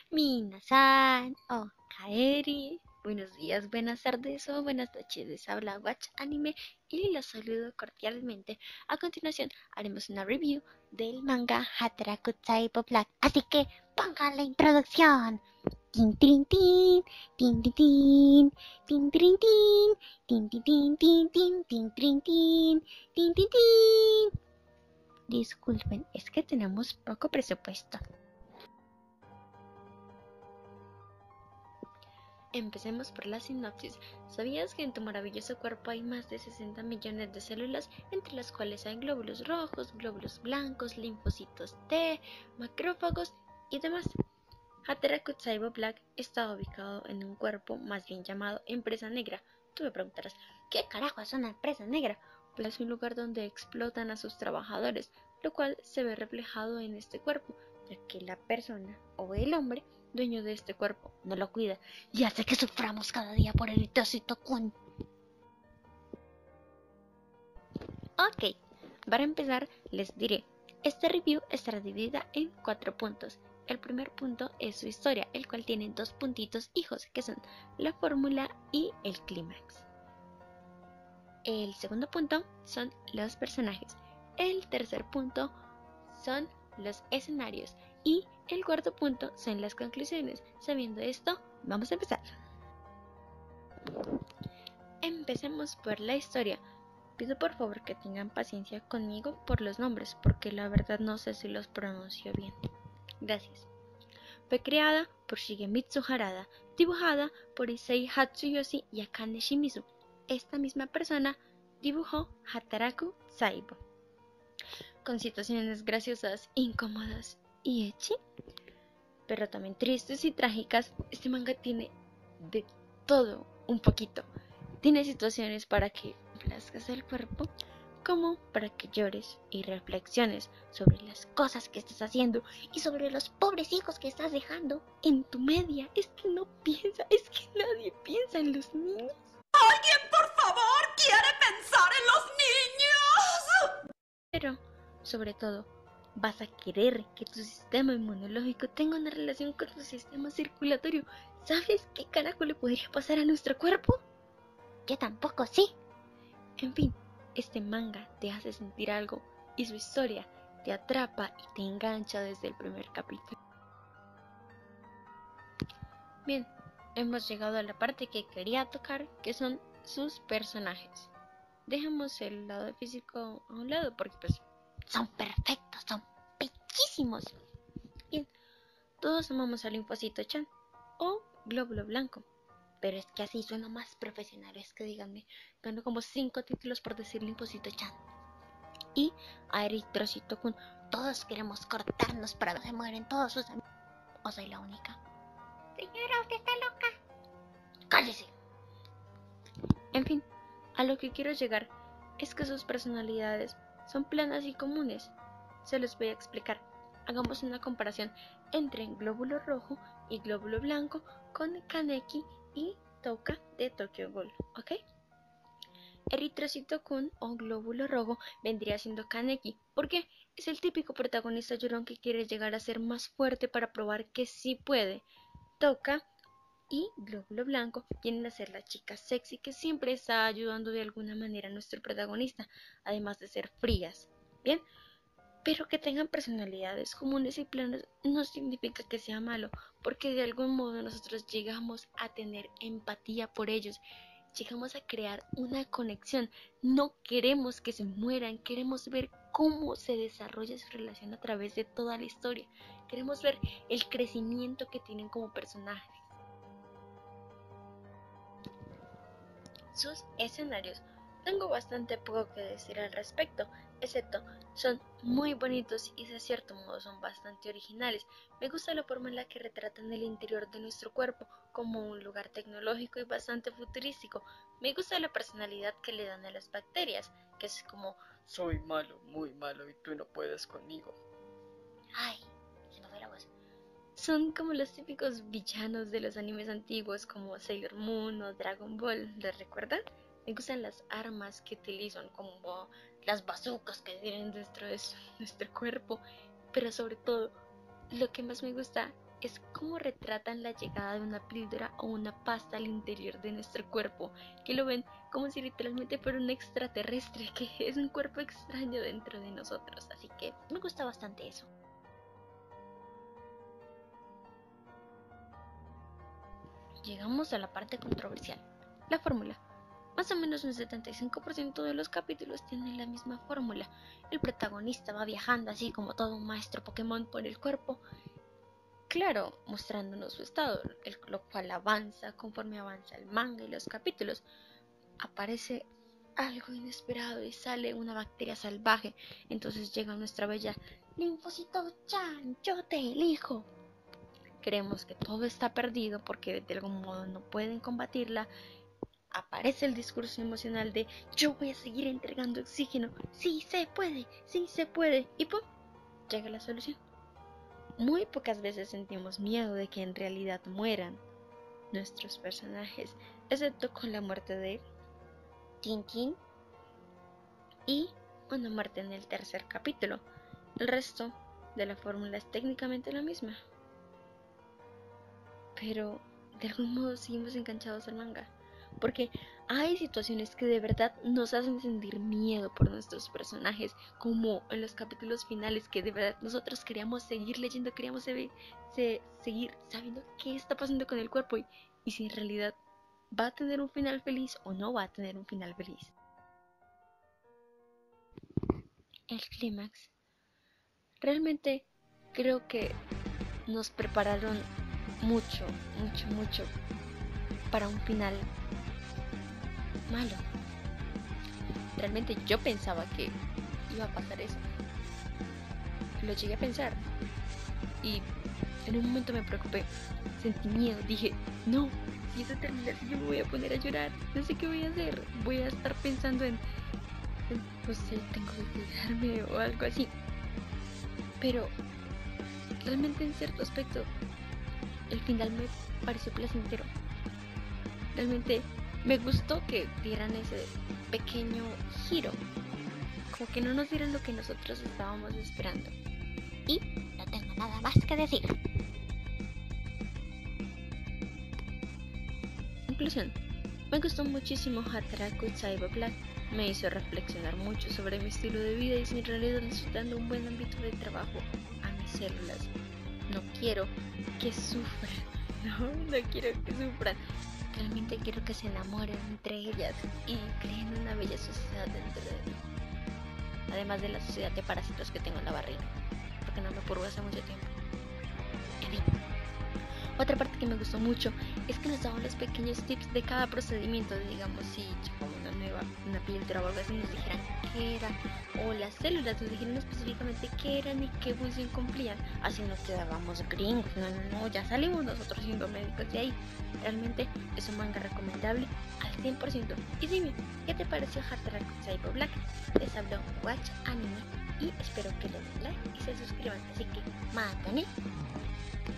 Minasan, o Kaeri. Buenos días, buenas tardes o buenas noches. Les habla Watch Anime y los saludo cordialmente. A continuación haremos una review del manga Hataraku Taibo Black. Así que pongan la introducción. Tin tin tin, tin tin tin, tin tin tin, tin tin tin, tin tin tin, tin tin tin. Disculpen, es que tenemos poco presupuesto. Empecemos por la sinopsis. ¿Sabías que en tu maravilloso cuerpo hay más de 60 millones de células, entre las cuales hay glóbulos rojos, glóbulos blancos, linfocitos T, macrófagos y demás? Hataraku Taibo Black está ubicado en un cuerpo más bien llamado empresa negra. Tú me preguntarás, ¿qué carajo es una empresa negra? Pues es un lugar donde explotan a sus trabajadores, lo cual se ve reflejado en este cuerpo, ya que la persona o el hombre dueño de este cuerpo no lo cuida y hace que suframos cada día por el Itoshito Kun. Ok, para empezar les diré, esta review estará dividida en 4 puntos. El primer punto es su historia, el cual tiene 2 puntitos hijos, que son la fórmula y el clímax. El segundo punto son los personajes. El tercer punto son los escenarios. Y el cuarto punto son las conclusiones. Sabiendo esto, vamos a empezar. Empecemos por la historia. Pido por favor que tengan paciencia conmigo por los nombres, porque la verdad no sé si los pronuncio bien. Gracias. Fue creada por Shigemitsu Harada, dibujada por Issei Hatsuyoshi y Akane Shimizu. Esta misma persona dibujó Hataraku Taibo. Con situaciones graciosas, incómodas y ecchi, pero también tristes y trágicas, este manga tiene de todo un poquito. Tiene situaciones para que plazcas el cuerpo, como para que llores y reflexiones sobre las cosas que estás haciendo y sobre los pobres hijos que estás dejando en tu media. Es que no piensa, es que nadie piensa en los niños. ¡Alguien, por favor, quiere pensar en los niños! Pero, sobre todo, vas a querer que tu sistema inmunológico tenga una relación con tu sistema circulatorio. ¿Sabes qué carajo le podría pasar a nuestro cuerpo? Yo tampoco sé. En fin, este manga te hace sentir algo y su historia te atrapa y te engancha desde el primer capítulo. Bien, hemos llegado a la parte que quería tocar, que son sus personajes. Dejemos el lado físico a un lado porque pues son perfectos, son bellísimos. Bien, todos amamos al linfocito Chan o glóbulo blanco. Pero es que así suena más profesional, es que díganme, gano como 5 títulos por decir linfocito Chan. Y a eritrocito Kun, todos queremos cortarnos para que se mueren todos sus amigos. ¿O soy la única? Señora, usted está loca. ¡Cállese! En fin, a lo que quiero llegar es que sus personalidades son planas y comunes. Se los voy a explicar. Hagamos una comparación entre glóbulo rojo y glóbulo blanco con Kaneki y Touka de Tokyo Ghoul, ¿ok? Eritrocito Kun o glóbulo rojo vendría siendo Kaneki, porque es el típico protagonista llorón que quiere llegar a ser más fuerte para probar que sí puede. Touka y glóbulo blanco vienen a ser la chica sexy que siempre está ayudando de alguna manera a nuestro protagonista, además de ser frías. Bien, pero que tengan personalidades comunes y planas no significa que sea malo, porque de algún modo nosotros llegamos a tener empatía por ellos, llegamos a crear una conexión. No queremos que se mueran, queremos ver cómo se desarrolla su relación a través de toda la historia, queremos ver el crecimiento que tienen como personajes. Sus escenarios. Tengo bastante poco que decir al respecto, excepto son muy bonitos y de cierto modo son bastante originales. Me gusta la forma en la que retratan el interior de nuestro cuerpo como un lugar tecnológico y bastante futurístico. Me gusta la personalidad que le dan a las bacterias, que es como soy malo, muy malo y tú no puedes conmigo. Ay, se me fue la voz. Son como los típicos villanos de los animes antiguos como Sailor Moon o Dragon Ball, ¿les recuerdan? Me gustan las armas que utilizan como las bazucas que tienen dentro de nuestro cuerpo, pero sobre todo lo que más me gusta es cómo retratan la llegada de una píldora o una pasta al interior de nuestro cuerpo, que lo ven como si literalmente fuera un extraterrestre, que es un cuerpo extraño dentro de nosotros, así que me gusta bastante eso. Llegamos a la parte controversial, la fórmula. Más o menos un 75% de los capítulos tienen la misma fórmula. El protagonista va viajando así como todo un maestro Pokémon por el cuerpo, claro, mostrándonos su estado, lo cual avanza conforme avanza el manga y los capítulos. Aparece algo inesperado y sale una bacteria salvaje. Entonces llega nuestra bella Linfocito-chan, yo te elijo. Creemos que todo está perdido porque de algún modo no pueden combatirla. Aparece el discurso emocional de yo voy a seguir entregando oxígeno, sí se puede, y ¡pum! Llega la solución. Muy pocas veces sentimos miedo de que en realidad mueran nuestros personajes, excepto con la muerte de Tintin y una muerte en el tercer capítulo. El resto de la fórmula es técnicamente la misma. Pero de algún modo seguimos enganchados al manga, porque hay situaciones que de verdad nos hacen sentir miedo por nuestros personajes, como en los capítulos finales, que de verdad nosotros queríamos seguir leyendo, queríamos seguir sabiendo qué está pasando con el cuerpo y si en realidad va a tener un final feliz o no va a tener un final feliz. El clímax. Realmente creo que nos prepararon mucho para un final malo. Realmente yo pensaba que iba a pasar eso. Lo llegué a pensar y en un momento me preocupé, sentí miedo, dije, no, si eso termina así yo me voy a poner a llorar, no sé qué voy a hacer, voy a estar pensando en no sé, tengo que cuidarme o algo así. Pero realmente en cierto aspecto el final me pareció placentero. Realmente me gustó que dieran ese pequeño giro, como que no nos dieran lo que nosotros estábamos esperando. Y no tengo nada más que decir. Conclusión. Me gustó muchísimo Hataraku Saibo Black. Me hizo reflexionar mucho sobre mi estilo de vida y si en realidad le estoy dando un buen ámbito de trabajo a mis células. No quiero que sufran. No quiero que sufran. Realmente quiero que se enamoren entre ellas y creen una bella sociedad dentro de mí. Además de la sociedad de parásitos que tengo en la barriga, porque no me purgo hace mucho tiempo. En fin. Otra parte que me gustó mucho es que nos daban los pequeños tips de cada procedimiento. Digamos, si llegaba una píldora o algo así, nos dijeran qué era, o las células nos dijeron específicamente qué eran y qué función cumplían. Así nos quedábamos gringos. No, ya salimos nosotros siendo médicos de ahí. Realmente es un manga recomendable al 100%. Y dime, ¿qué te pareció Hataraku Saibo Black? Les habló Watch Anime y espero que les den like y se suscriban. Así que, ¡mátame!